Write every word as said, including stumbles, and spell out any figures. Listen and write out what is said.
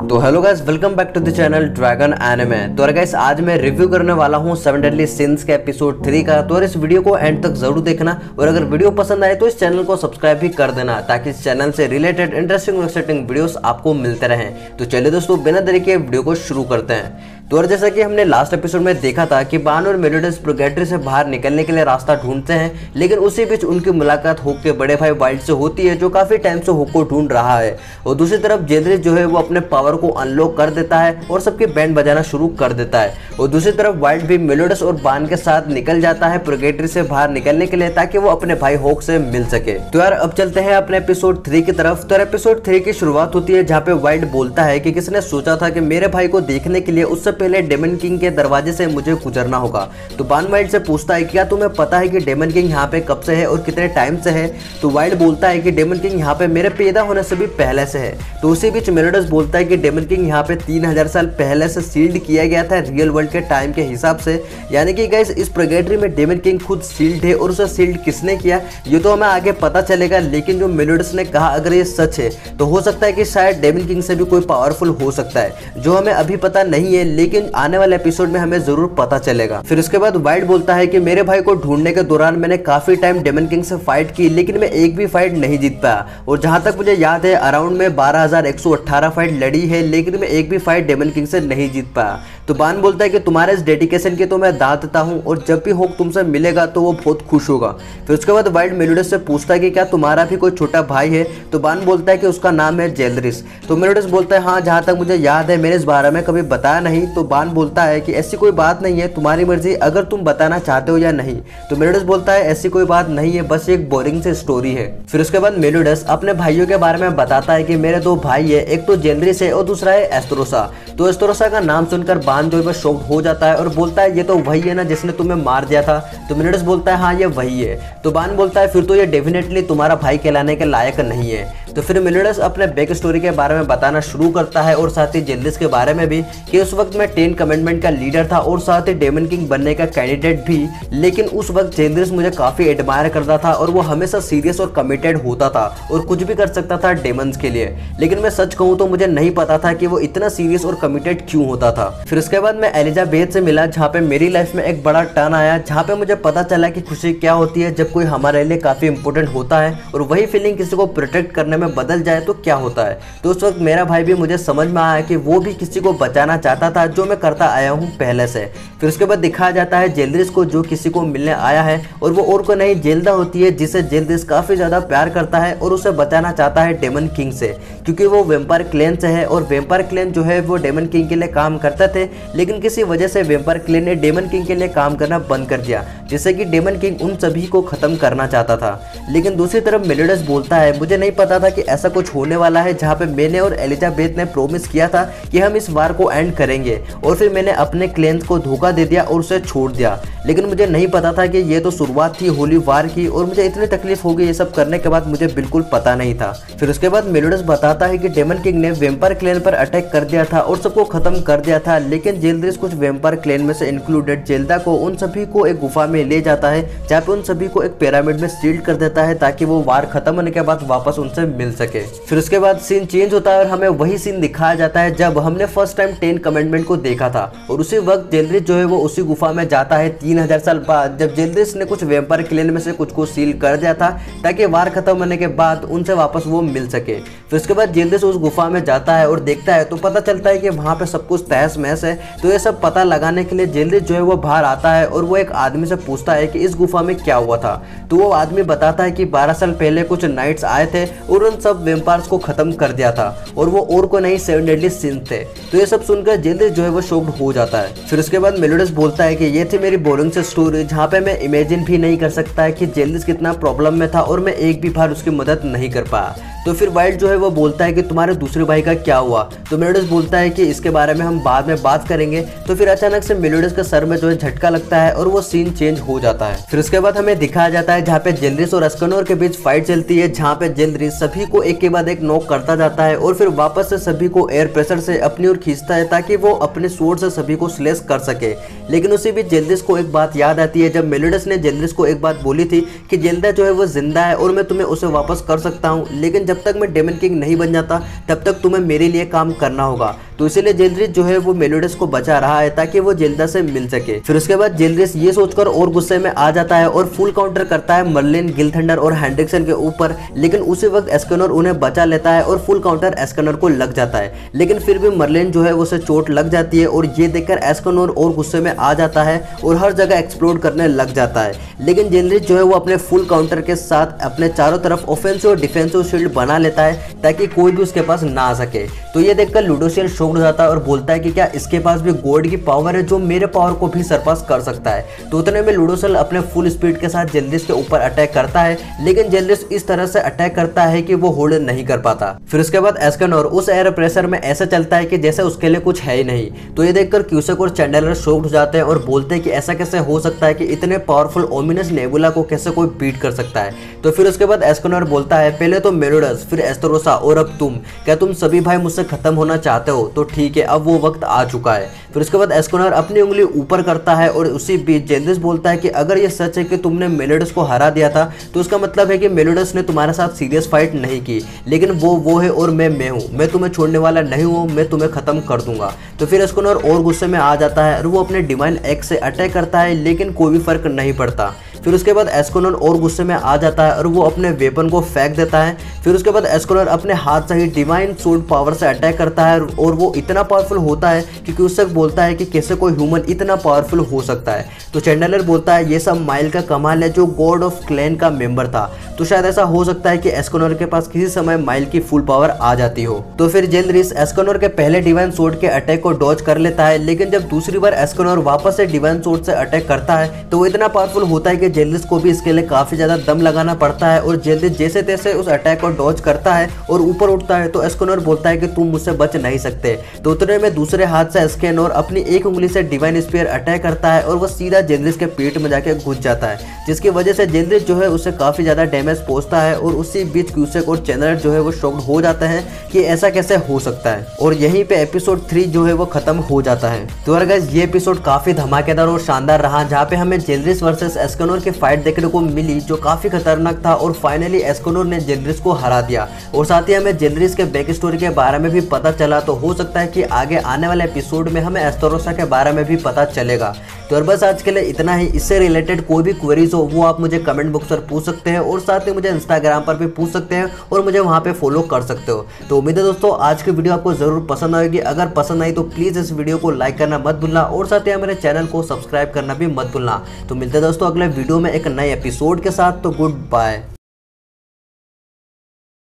तो hello guys, welcome back to the channel dragon anime. तो guys आज मैं रिव्यू करने वाला हूँ सेवन डेडली सिंस के एपिसोड थ्री का। तो इस वीडियो को एंड तक जरूर देखना और अगर वीडियो पसंद आए तो इस चैनल को सब्सक्राइब भी कर देना ताकि इस चैनल से रिलेटेड इंटरेस्टिंग और एक्साइटिंग वीडियोस आपको मिलते रहें। तो चलिए दोस्तों, बिना देरी के वीडियो को शुरू करते हैं। तो और जैसा कि हमने लास्ट एपिसोड में देखा था कि बान और मेलोडियस प्रोगेटरी से बाहर निकलने के लिए रास्ता ढूंढते हैं, लेकिन उसी बीच उनकी मुलाकात होक के बड़े भाई वाइल्ड से होती है जो काफी टाइम से होक को ढूंढ रहा है। और दूसरी तरफ जेलरिस जो है वो अपने पावर को अनलॉक कर देता है और सबके बैंड बजाना शुरू कर देता है। और दूसरी तरफ वाइल्ड भी मेलोडियस और बान के साथ निकल जाता है प्रोगेटरी से बाहर निकलने के लिए ताकि वो अपने भाई होक से मिल सके। तो यार अब चलते हैं अपने एपिसोड थ्री की तरफ। तो एपिसोड थ्री की शुरुआत होती है जहाँ पे वाइल्ड बोलता है कि किसने सोचा था कि मेरे भाई को देखने के लिए उससे पहले डेमन किंग के दरवाजे से मुझे गुजरना होगा। तो बान वाइल्ड से पूछता है क्या तुम्हें पता है कि डेमन किंग यहाँ पे कब से है और कितने टाइम से है। तो वाइल्ड बोलता है कि डेमन किंग यहाँ पे मेरे पैदा होने से भी पहले से है। तो उसी बीच मेलोडियस बोलता है कि डेमन किंग यहाँ पे तीन हजार साल पहले से सील्ड किया गया था रियल वर्ल्ड के टाइम के हिसाब से। यानी कि गाइस इस प्रोगेटरी में डेमन किंग खुद सील्ड है और उसे सील्ड किसने किया ये तो हमें आगे पता चलेगा। लेकिन जो मेलोडियस ने कहा अगर ये सच है तो हो सकता है कि शायद डेमन किंग से भी कोई पावरफुल हो सकता है जो हमें अभी पता नहीं है, लेकिन आने वाले एपिसोड में हमें जरूर पता चलेगा। फिर उसके बाद वाइल्ड बोलता है कि मेरे भाई को ढूंढने के दौरान मैंने काफी टाइम डेमन किंग से फाइट की, लेकिन मैं एक भी फाइट नहीं जीत पाया। और जहां तक मुझे याद है अराउंड में बारह हजार एक सौ अठारह फाइट लड़ी है, लेकिन मैं एक भी फाइट डेमन किंग से नहीं जीत पाया। तो बान बोलता है कि तुम्हारे इस डेडिकेशन की तो मैं दाद देता हूँ और जब भी होक तुमसे मिलेगा तो वो बहुत खुश होगा। फिर उसके बाद वाइल्ड मेलोडियस से पूछता है कि क्या तुम्हारा भी कोई छोटा भाई है। तो बान बोलता है कि उसका नाम है जेलरिस। तो मेलोडियस बोलता है हाँ, जहाँ तक मुझे याद है मैंने इस बारे में कभी बताया नहीं। तो बान बोलता है कि ऐसी कोई बात नहीं है, तुम्हारी मर्जी अगर तुम बताना चाहते हो या नहीं। तो मेलोडियस बोलता है ऐसी कोई बात नहीं है, बस एक बोरिंग सी स्टोरी है। फिर उसके बाद मेलोडियस अपने भाइयों के बारे में बताता है कि मेरे दो भाई है, एक तो जेलरिस है और दूसरा है एस्टरोसा। तो एस्टरोसा का नाम सुनकर बान जो है शॉक्ड हो जाता है और बोलता है ये तो वही है ना जिसने तुम्हें मार दिया था। तो मेलोडियस बोलता है हाँ ये वही है। तो बान बोलता है फिर तो ये डेफिनेटली तुम्हारा भाई कहलाने के लायक नहीं है। तो फिर मेलोडियस अपने बैक स्टोरी के बारे में बताना शुरू करता है और साथ ही जेलरिस के बारे में भी कि उस वक्त मैं टेन कमेंडमेंट का लीडर था और साथ ही डेमन किंग बनने का कैंडिडेट भी, लेकिन उस वक्त जेलरिस मुझे काफी एडमायर करता था और वो हमेशा सीरियस और कमिटेड होता था और कुछ भी कर सकता था डेमन्स के लिए। लेकिन मैं सच कहूँ तो मुझे नहीं पता था कि वो इतना सीरियस और कमिटेड क्यों होता था। फिर उसके बाद मैं एलिजाबेथ से मिला जहाँ पे मेरी लाइफ में एक बड़ा टर्न आया, जहाँ पे मुझे पता चला कि खुशी क्या होती है जब कोई हमारे लिए काफी इंपॉर्टेंट होता है और वही फीलिंग किसी को प्रोटेक्ट करने में बदल जाए तो क्या होता है। तो उस वक्त मेरा भाई भी मुझे समझ में आया कि वो भी किसी को बचाना चाहता था जो मैं करता आया हूँ पहले से। फिर उसके बाद दिखाया जाता है जेलरिस को जो किसी को मिलने आया है और वो और को नहीं जेल्दा होती है जिसे जेलरिस काफी ज्यादा प्यार करता है और उसे बचाना चाहता है डेमन किंग से, क्योंकि वो वेम्पायर क्लैन से है और वेम्पायर क्लैन जो है वो डेमन किंग के लिए काम करते थे, लेकिन किसी वजह से वेम्पायर क्लैन ने डेमन किंग के लिए काम करना बंद कर दिया, जिससे कि डेमन किंग उन सभी को खत्म करना चाहता था। लेकिन दूसरी तरफ मेलोडियस बोलता है मुझे नहीं पता था कि ऐसा कुछ होने वाला है, जहाँ पे मैंने और एलिजाबेथ ने प्रॉमिस किया था कि हम इस वार को एंड करेंगे और फिर मैंने अपने क्लैंस को धोखा दे दिया और उसे छोड़ दिया। लेकिन मुझे नहीं पता था कि ये तो शुरुआत थी होली वार की और मुझे इतनी तकलीफ हो गई ये सब करने के बाद, मुझे बिल्कुल पता नहीं था। फिर उसके बाद मेलोडियस बताता है कि डेमन किंग ने वेम्पायर क्लैन पर अटैक कर दिया था और सबको खत्म कर दिया था, लेकिन जेलरिस कुछ वेम्पायर क्लैन में से इंक्लूडेड जेल्दा को उन सभी को एक गुफा में ले जाता है, जहाँ पे उन सभी को एक पिरामिड में सील्ड कर देता है ताकि वो वार खत्म होने के बाद वापस उनसे मिल सके। फिर उसके बाद सीन चेंज होता है और हमें वही सीन दिखाया जाता है जब हमने फर्स्ट टाइम टेन कमेंडमेंट को देखा था। और उसी वक्त जेलरिस जो है वो उसी गुफा में जाता है तीन हजार साल बाद, जब जेलरिस ने कुछ वेम्पायर क्लैन में से कुछ को सील कर दिया था ताकि वार खत्म होने के बाद उनसे वापस वो मिल सके। फिर उसके बाद जेलरिस उस गुफा में जाता है और देखता है तो पता चलता है कि वहाँ पे सब कुछ तहस महस है। तो ये सब पता लगाने के लिए जेलरिस जो है वो बाहर आता है और वो एक आदमी से पूछता है कि इस गुफा में क्या हुआ था। तो वो आदमी बताता है कि बारह साल पहले कुछ नाइट्स आए थे और उन सब वेम्पायर्स को खत्म कर दिया था और वो और को नहीं सेवन डेडली सिंस थे। तो ये सब सुनकर जेलरिस जो है वो शॉक्ड हो जाता है। फिर उसके बाद मेलोडियस बोलता है कि ये थी मेरी बोरिंग से स्टोरी, जहाँ पे मैं इमेजिन भी नहीं कर सकता है कि जेलरिस कितना प्रॉब्लम में था और मैं एक भी बार उसकी मदद नहीं कर पाया। तो फिर वाइल्ड जो है वो बोलता है कि तुम्हारे दूसरे भाई का क्या हुआ। तो मेलोडियस बोलता है कि इसके बारे में हम बाद में बात करेंगे। तो फिर अचानक से मेलोडियस के सर में जो है झटका लगता है और वो सीन चेंज हो जाता है। फिर उसके बाद हमें दिखाया जाता है जहाँ पे जेलरिस और अस्कनोर के बीच फाइट चलती है, जहाँ पे जेलरिस सभी को एक के बाद एक नॉक करता जाता है और फिर वापस से सभी को एयर प्रेशर से अपनी ओर खींचता है ताकि वो अपने स्वॉर्ड से सभी को स्लेश कर सके। लेकिन उसी बीच जेलरिस को एक बात याद आती है, जब मेलोडियस ने जेलरिस को एक बात बोली थी कि जेल्दा जो है वो जिंदा है और मैं तुम्हें उसे वापस कर सकता हूँ, लेकिन जब तक मैं डेमन किंग नहीं बन जाता तब तक तुम्हें मेरे लिए काम करना होगा। तो इसीलिए जेलरिस जो है वो मेलोडस को बचा रहा है ताकि वो जेल्दा से मिल सके। फिर उसके बाद जेलरिस ये सोचकर और गुस्से में आ जाता है और फुल काउंटर करता है मर्लिन, गिलथंडर और हेंड्रिक्सन के ऊपर, लेकिन उसी वक्त एस्केनोर उन्हें बचा लेता है और फुल काउंटर एस्केनोर को लग जाता है। लेकिन फिर भी मर्लिन जो है उसे चोट लग जाती है और ये देखकर एस्केनोर और गुस्से में आ जाता है और हर जगह एक्सप्लोड करने लग जाता है। लेकिन जेलरिस जो है वो अपने फुल काउंटर के साथ अपने चारों तरफ ऑफेंसिव और डिफेंसिव शील्ड बना लेता है ताकि कोई भी उसके पास ना आ सके। तो ये देखकर लुडोशियल शॉक्ड हो जाता है और बोलता है कि क्या इसके पास भी गॉड की पावर है जो मेरे पावर को भी सरपास कर सकता है। तो उतने में लुडोशियल अपने फुल स्पीड के साथ जेलरिस के ऊपर अटैक करता है, लेकिन जेलरिस इस तरह से अटैक करता है कि वो होल्ड नहीं कर पाता। फिर उसके बाद एस्केनोर उस एयर प्रेशर में ऐसा चलता है कि जैसे उसके लिए कुछ है ही नहीं। तो ये देखकर क्यूसेक और चैंडलर शॉक्ड हो जाते हैं और बोलते हैं कि ऐसा कैसे हो सकता है कि इतने पावरफुल ओमिनस नेबुला को कैसे कोई बीट कर सकता है। तो फिर उसके बाद एस्केनोर बोलता है पहले तो मेलोडस, फिर एस्टेरोसा और अब तुम, क्या तुम सभी भाई मुझसे खत्म होना चाहते हो? तो ठीक है, अब वो वक्त आ चुका है। फिर उसके बाद एस्केनोर अपनी उंगली ऊपर करता है और उसी बीच जेलरिस बोलता है कि अगर ये सच है कि तुमने मेलोडस को हरा दिया था तो उसका मतलब है कि मेलोडस ने तुम्हारे साथ सीरियस फाइट नहीं की, लेकिन वो वो है और मैं मैं हूँ, मैं तुम्हें छोड़ने वाला नहीं हूँ, मैं तुम्हें खत्म कर दूंगा। तो फिर एस्केनोर और गुस्से में आ जाता है और वो अपने डिवाइन एक्स से अटैक करता है, लेकिन कोई भी फर्क नहीं पड़ता। फिर उसके बाद एस्केनोर और गुस्से में आ जाता है और वो अपने वेपन को फेंक देता है। फिर उसके बाद एस्केनोर अपने हाथ से ही डिवाइन सोर्ड पावर से अटैक करता है और वो इतना पावरफुल होता है कि क्यूसेक बोलता है कि कैसे कोई ह्यूमन इतना पावरफुल हो सकता है। तो चैंडलर बोलता है ये सब माइल का कमाल है जो गॉड ऑफ क्लैन का मेंबर था। तो शायद ऐसा हो सकता है कि एस्केनोर के पास किसी समय माइल की फुल पावर आ जाती हो। तो फिर जेलरिस एस्केनोर के पहले डिवाइन सोर्ड के अटैक को डॉज कर लेता है, लेकिन जब दूसरी बार एस्केनोर वापस से डिवाइन सोर्ड से अटैक करता है तो वो इतना पावरफुल होता है कि जेलरिस को भी इसके लिए काफी ज्यादा दम लगाना पड़ता है और जेलरिस जैसे तैसे उस अटैक को डॉज करता है और ऊपर उठता है। तो एस्केनोर बोलता है कि तुम मुझसे बच नहीं सकते। तो उतने में दूसरे हाथ से एस्केनोर अपनी एक उंगली से डिवाइन स्पीयर अटैक करता है और वो सीधा जेलरिस के पेट में जाके घुस जाता है, जिसकी वजह से जेलरिस जो है उसे काफी ज्यादा डैमेज पहुंचता है। और उसी बीच क्यूसेक और चैंडलर जो है वो शॉक्ड हो जाते हैं कि ऐसा कैसे हो सकता है, और यहीं पे एपिसोड थ्री जो है वो खत्म हो जाता है। तो यार गाइस ये एपिसोड काफी धमाकेदार और शानदार रहा, जहाँ पे हमें जेलरिस वर्सेस एस्केनोर की फाइट देखने को मिली जो काफी खतरनाक था और फाइनली एस्केनोर ने जेलरिस को हरा दिया। और साथ ही हमें जेलरिस के बैक स्टोरी के बारे में भी पता चला। तो हो सकता है कि आगे आने वाले एपिसोड में हमें एस्टेरोसा के बारे में भी पता चलेगा। तो और बस आज के लिए इतना ही। इससे रिलेटेड कोई भी क्वेरीज हो वो आप मुझे कमेंट बॉक्स पर पूछ सकते हैं और साथ ही मुझे इंस्टाग्राम पर भी पूछ सकते हैं और मुझे वहाँ पे फॉलो कर सकते हो। तो उम्मीद है दोस्तों आज की वीडियो आपको जरूर पसंद आएगी। अगर पसंद आई तो प्लीज इस वीडियो को लाइक करना मत भूलना और साथ ही हमारे चैनल को सब्सक्राइब करना भी मत भूलना। तो मिलते हैं दोस्तों अगले वीडियो में एक नए एपिसोड के साथ। तो गुड बाय।